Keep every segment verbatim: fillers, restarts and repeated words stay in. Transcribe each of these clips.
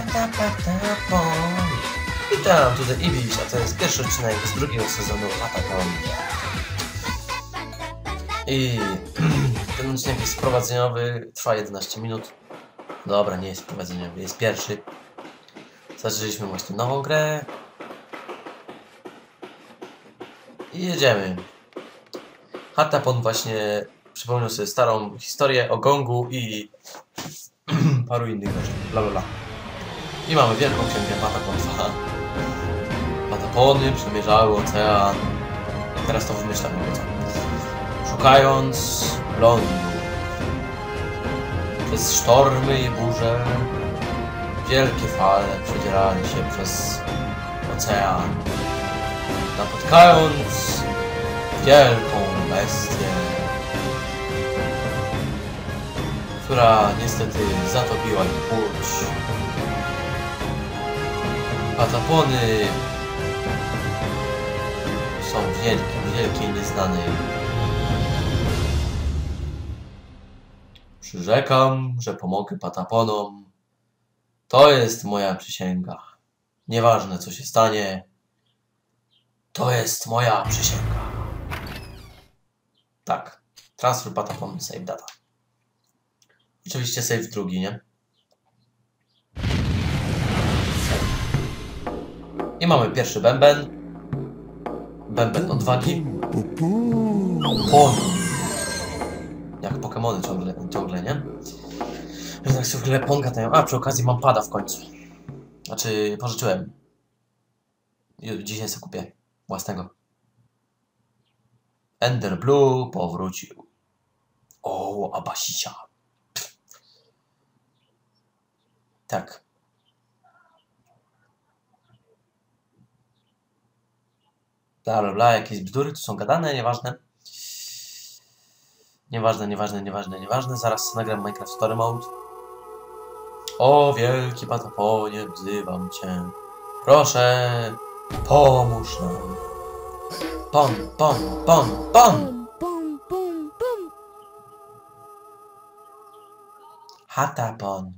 Patapon. Witam, tutaj Ibiś, a to jest pierwszy odcinek z drugiego sezonu Patapon. I ten odcinek jest wprowadzeniowy, trwa jedenaście minut. Dobra, nie jest wprowadzeniowy, jest pierwszy. Zaczęliśmy właśnie nową grę. I jedziemy. Patapon właśnie przypomniał sobie starą historię o Gongu i paru innych rzeczy. Bla bla bla. I mamy wielką księgę Patapon dwa. Patapony przemierzały ocean. Teraz to wymyślam o co. Szukając lądu. Przez sztormy i burze wielkie fale przedzierali się przez ocean. Napotkając wielką bestię, która niestety zatopiła ich łódź. Patapony są wielkie, wielkie i nieznane. Przyrzekam, że pomogę Pataponom. To jest moja przysięga. Nieważne co się stanie, to jest moja przysięga. Tak. Transfer Patapon, save data. Oczywiście save drugi, nie? I mamy pierwszy bęben. Bęben odwagi. Pon. Jak Pokemony ciągle, ciągle, nie? Że tak się w ogóle Ponga dają. A, przy okazji mam pada w końcu. Znaczy, pożyczyłem. Dzisiaj sobie kupię własnego. Ender Blue powrócił. O, Abasicia. Tak. Bla bla bla, jakieś bzdury tu są gadane, nieważne. Nieważne, nieważne, nieważne, nieważne. Zaraz nagram Minecraft Story Mode. O, wielki Pataponie, wzywam cię. Proszę, pomóż nam. Pon, pon, pon, pon! Patapon.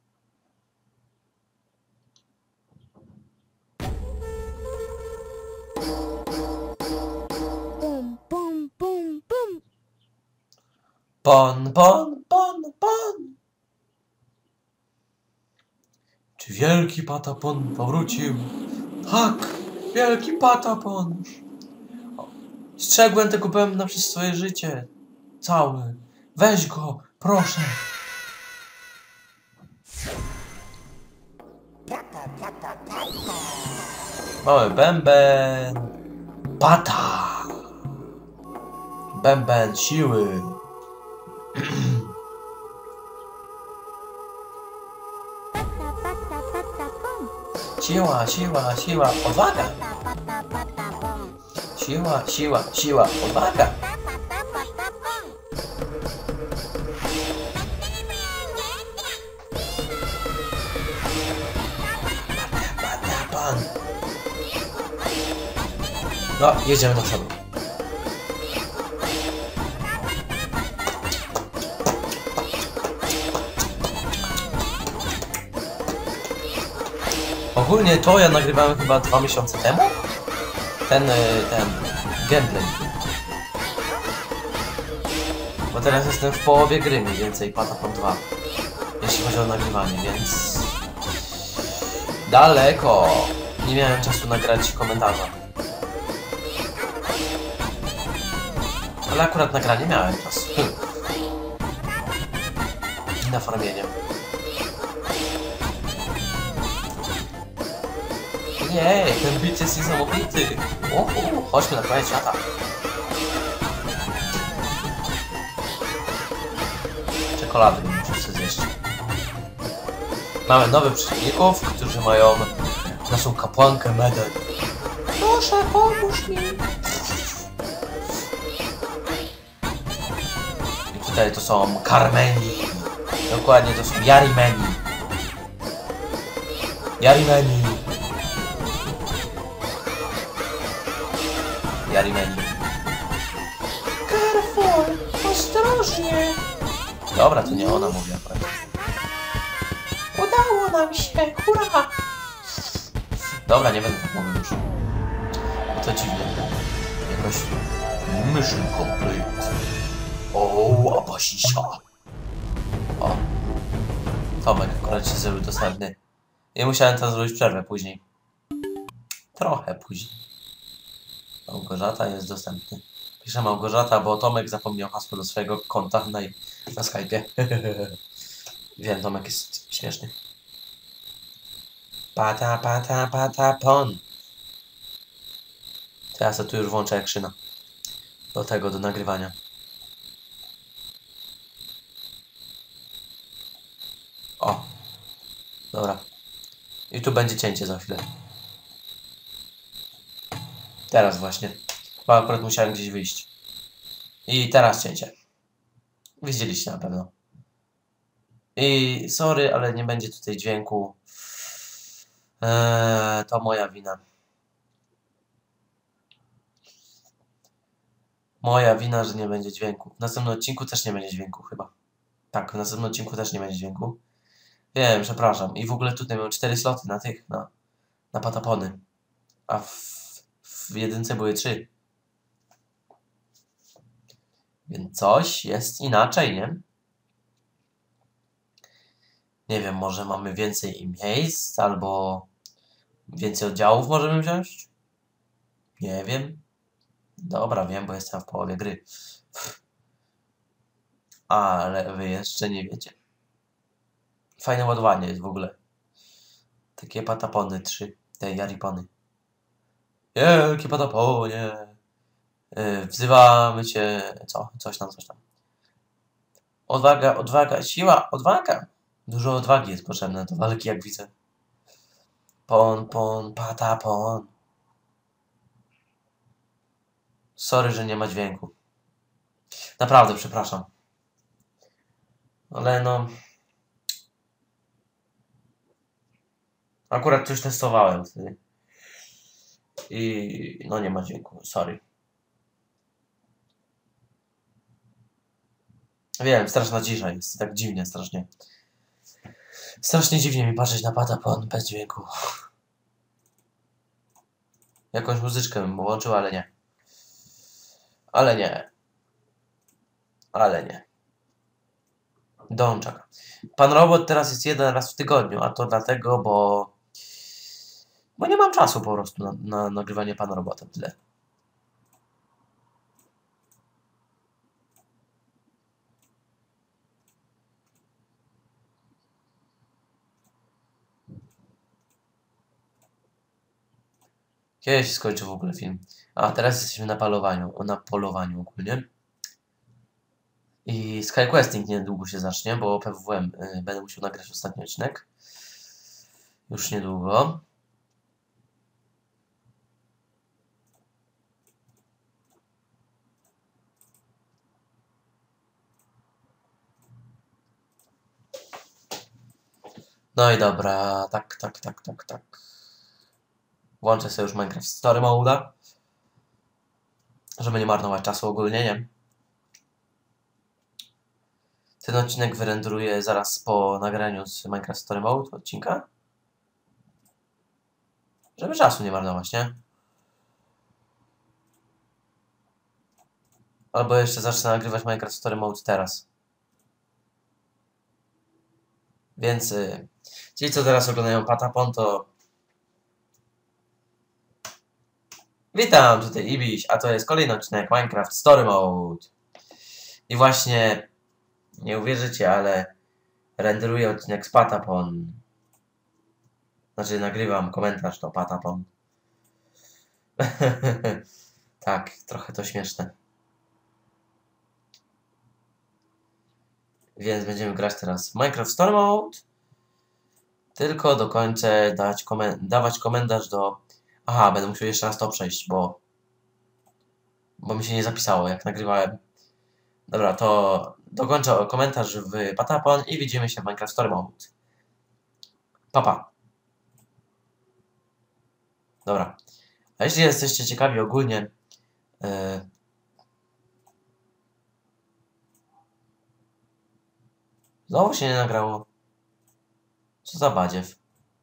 Pon, pon, pon, pon! Czy wielki Patapon powrócił? Tak! Wielki Patapon! Strzegłem tego bębna przez swoje życie. Cały. Weź go, proszę. Mamy bęben. Pata. Bęben siły. Siła, siła, siła, odwaga. Siła, siła, siła, odwaga. Patapon. No, jedziemy do przodu. Ogólnie to ja nagrywałem chyba dwa miesiące temu. Ten, ten gameplay. Bo teraz jestem w połowie gry mniej więcej Patapon dwa. Jeśli chodzi o nagrywanie, więc... daleko. Nie miałem czasu nagrać komentarza. Ale akurat nagranie miałem czas. I na farmienie. Nie, ten beat jest niesamowity. Uhu, chodźmy na koniec świata. Czekolady muszę sobie zjeść. Mamy nowych przeciwników, którzy mają naszą kapłankę Meden. Proszę, pomóż mi. I tutaj to są Karmeni. Dokładnie, to są Yarimeni. Yarimeni. Yarimeni. Careful! Ostrożnie! Dobra, to nie ona mówi akurat. Udało nam się! Hurra! Dobra, nie będę tak mówił już. To dziwne. Jakoś... Mission complete. O, abasisia. O. Tomek akurat się zrobił dostępny. I musiałem tam zrobić przerwę później. Trochę później. Małgorzata jest dostępny. Piszę Małgorzata, bo Tomek zapomniał hasło do swojego konta na, na Skype'ie. Wiem, Tomek jest śmieszny. Pata, pata, pata, pon. Teraz ja tu już włączę akrzyna. Do tego, do nagrywania. O. Dobra. I tu będzie cięcie za chwilę. Teraz właśnie. Bo akurat musiałem gdzieś wyjść. I teraz cięcie. Widzieliście na pewno. I sorry, ale nie będzie tutaj dźwięku. Eee, to moja wina. Moja wina, że nie będzie dźwięku. W następnym odcinku też nie będzie dźwięku chyba. Tak, w następnym odcinku też nie będzie dźwięku. Wiem, przepraszam. I w ogóle tutaj mam cztery sloty na tych, na, na patapony. A w, w jedynce były trzy. Więc coś jest inaczej, nie? Nie wiem, może mamy więcej miejsc, albo więcej oddziałów możemy wziąć? Nie wiem. Dobra, wiem, bo jestem w połowie gry. Ale wy jeszcze nie wiecie. Fajne ładowanie jest w ogóle. Takie patapony trzy. Te jaripony. Wielkie pataponie. Yy, wzywamy cię. Co? Coś tam, coś tam. Odwaga, odwaga, siła, odwaga. Dużo odwagi jest potrzebne do walki, jak widzę. Pon, pon, patapon. Sorry, że nie ma dźwięku. Naprawdę, przepraszam. Ale no... Akurat coś testowałem wtedy. I no nie ma dźwięku, sorry. Wiem, straszna cisza jest. Tak dziwnie, strasznie. Strasznie dziwnie mi patrzeć na patapon bez dźwięku. Jakąś muzyczkę bym włączył, ale nie. Ale nie. Ale nie. Dączak. Pan Robot teraz jest jeden raz w tygodniu, a to dlatego, bo... Bo nie mam czasu po prostu na, na nagrywanie Pana Robota. Tyle. Kiedyś skończę w ogóle film. A teraz jesteśmy na polowaniu, na polowaniu ogólnie. I SkyQuesting niedługo się zacznie, bo P W M y, będę musiał nagrać ostatni odcinek. Już niedługo. No i dobra, tak, tak, tak, tak, tak. Włączę sobie już Minecraft Story Mode, żeby nie marnować czasu ogólnie, nie? Ten odcinek wyrenderuję zaraz po nagraniu z Minecraft Story Mode odcinka. Żeby czasu nie marnować, nie? Albo jeszcze zacznę nagrywać Minecraft Story Mode teraz. Więc y, ci, co teraz oglądają Patapon, to... Witam, tutaj Ibiś, a to jest kolejny odcinek Minecraft Story Mode. I właśnie, nie uwierzycie, ale renderuję odcinek z Patapon. Znaczy, nagrywam komentarz do Patapon. Tak, trochę to śmieszne. Więc będziemy grać teraz w Minecraft Story Mode. Tylko dokończę dać komen dawać komentarz do... Aha, będę musiał jeszcze raz to przejść, bo... Bo mi się nie zapisało, jak nagrywałem. Dobra, to dokończę komentarz w Patapon i widzimy się w Minecraft Story Mode. Papa. Dobra. A jeśli jesteście ciekawi ogólnie... Yy... Znowu się nie nagrało. Co za badziew.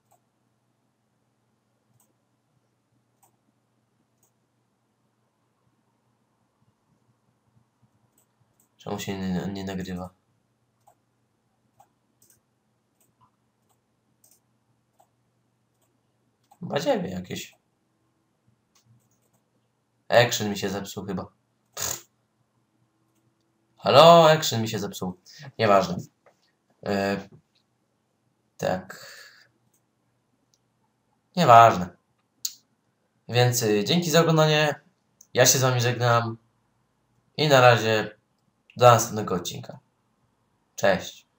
Czemu się nie, nie nagrywa? Badziewie jakieś. Action mi się zepsuł chyba. Pff. Halo, action mi się zepsuł. Nieważne. Yy, tak. Nieważne. Więc y, dzięki za oglądanie. Ja się z wami żegnam. I na razie do następnego odcinka. Cześć.